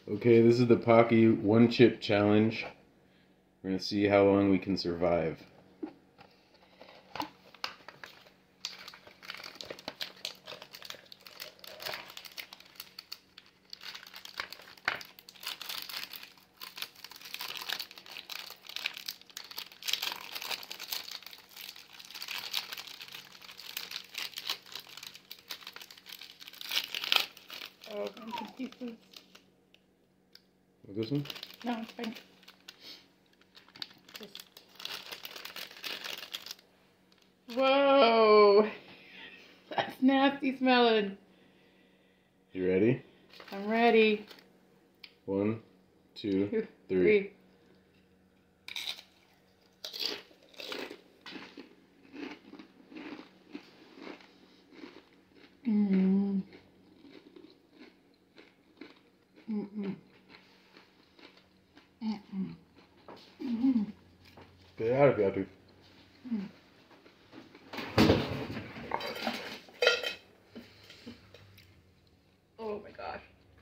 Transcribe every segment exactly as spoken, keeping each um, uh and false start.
Okay, this is the Pocky one chip challenge. We're gonna see how long we can survive. Oh, I'm confused. This one? No, it's fine. Just... Whoa! That's nasty smelling. You ready? I'm ready. One, two, Two, three. three. Mm. Mm-mm. Mm-mm. Mm-mm. Get it out if you have to. Mm. Oh my gosh.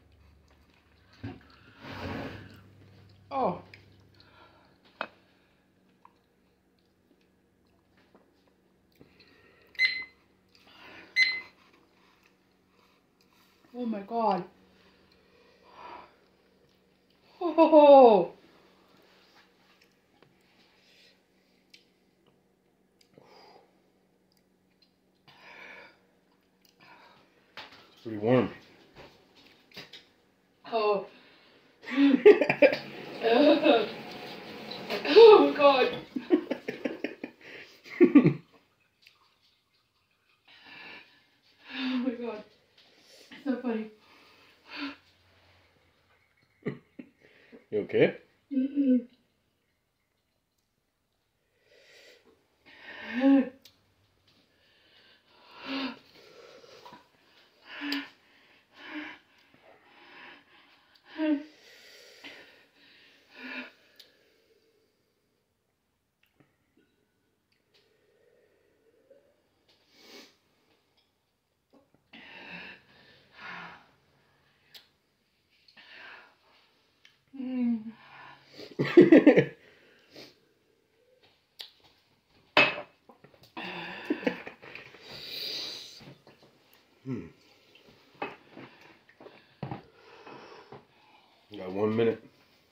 Oh. Oh my god. Oh. It's pretty warm. Oh. Oh god. Oh my god. So funny. You okay? Mm-mm. Mm. hmm. You got one minute.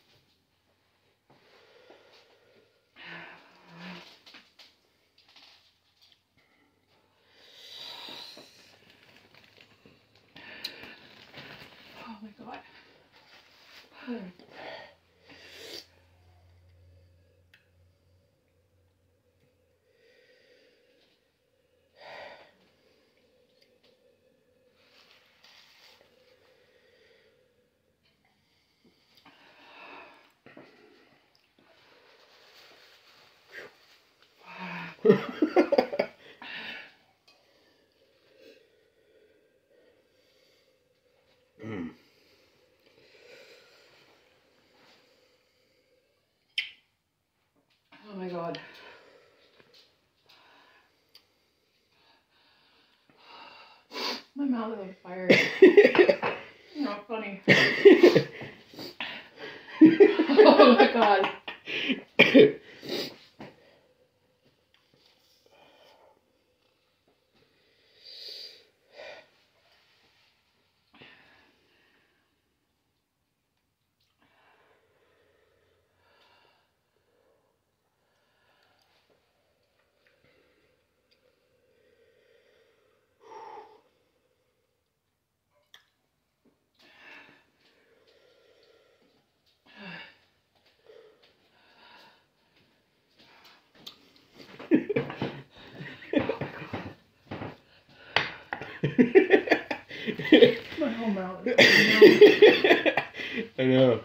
Oh my god. mm. Oh my god. My mouth is on fire. Not funny. Oh my god. My whole mouth is I know.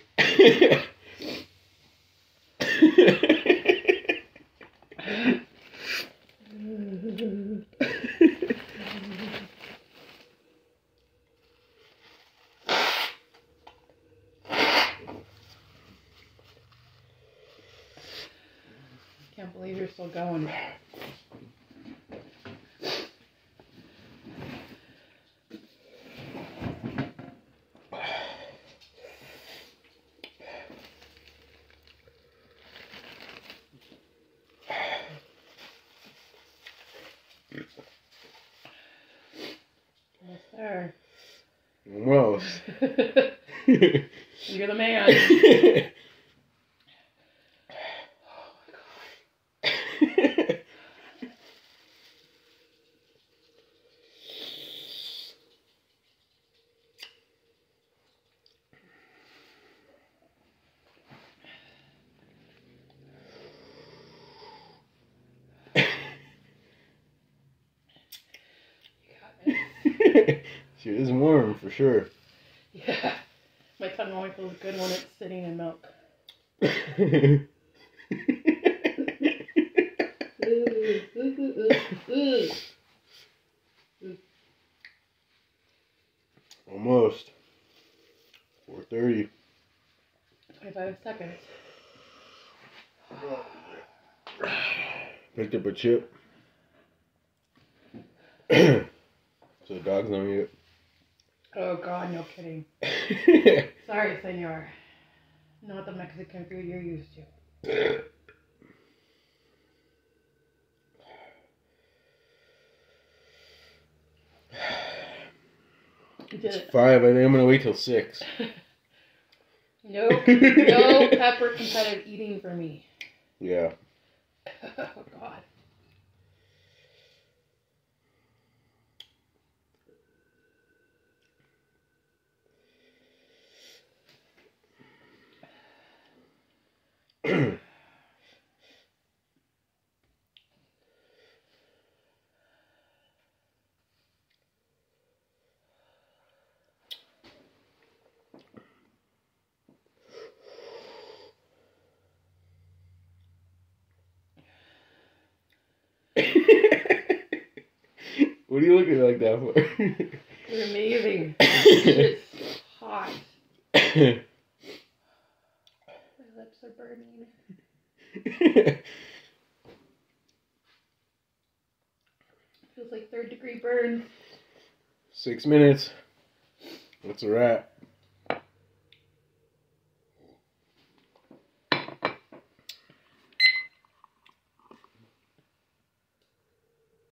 Can't believe you're still going. Almost. You're the man. She is warm for sure. Yeah. My tongue only feels good when it's sitting in milk. Almost. four thirty. twenty-five seconds. Picked up a chip. So the dog's on you. Oh God, no kidding. Sorry, senor. Not the Mexican food you're used to. You did It's it. five. I think I'm gonna wait till six. No, no pepper competitive eating for me. Yeah. Oh God. What are you looking like that for? You're amazing. It's hot. My lips are burning. Feels like third degree burns. Six minutes. What's a wrap?